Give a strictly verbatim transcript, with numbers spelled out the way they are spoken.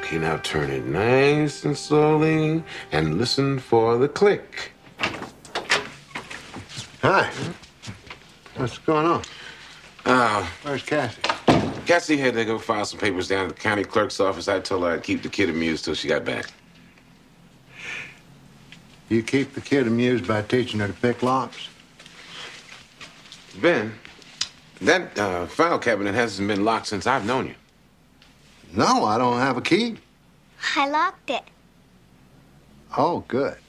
Okay, now turn it nice and slowly and listen for the click. Hi. What's going on? Uh, Where's Cassie? Cassie had to go file some papers down at the county clerk's office. I told her I'd keep the kid amused till she got back. You keep the kid amused by teaching her to pick locks? Ben, that uh, file cabinet hasn't been locked since I've known you. No, I don't have a key. I locked it. Oh, good.